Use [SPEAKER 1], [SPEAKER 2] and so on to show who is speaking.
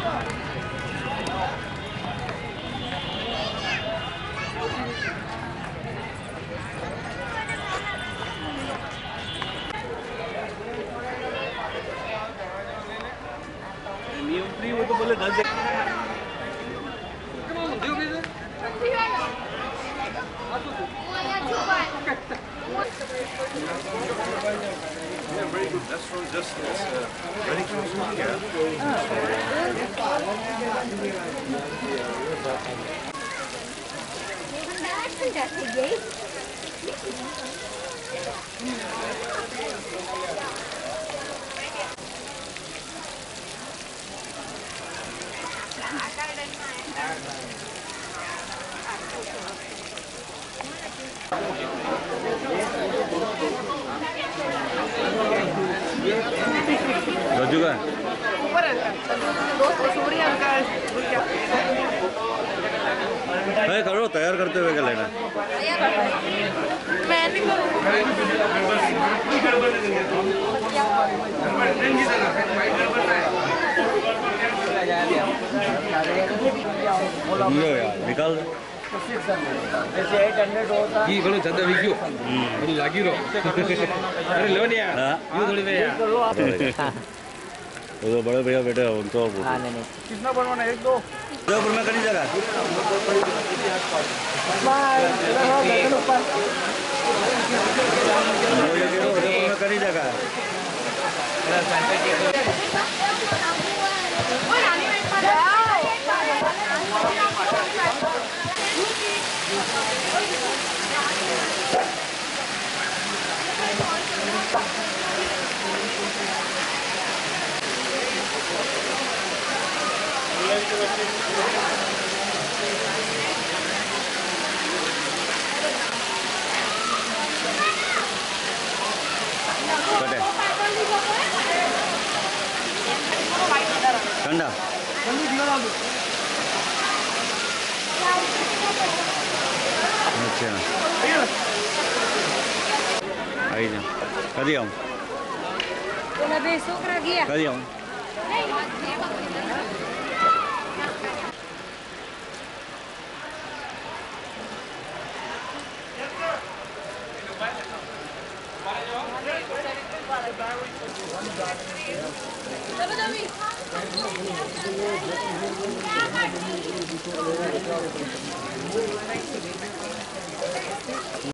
[SPEAKER 1] वो तो बोले 10
[SPEAKER 2] Yeah, very good restaurant, just very close to here.
[SPEAKER 1] रज्जू का है करो तैयार करते हुए क्या लेना
[SPEAKER 3] मैं नहीं
[SPEAKER 1] लो यार निकाल दे
[SPEAKER 4] ये घणो ज्यादा विक्यो अरे लागी रो अरे लो नहीं यार ये थोड़ी में यार
[SPEAKER 1] वो तो बड़े भैया बेटे उनको
[SPEAKER 5] हाँ नहीं
[SPEAKER 4] कितना बनवाना एक दो
[SPEAKER 1] उदयपुर में कहीं जगह उदयपुर में कहीं जगह ठंडा अच्छा आई जा कभी आऊँ कभी आऊँ
[SPEAKER 3] चलो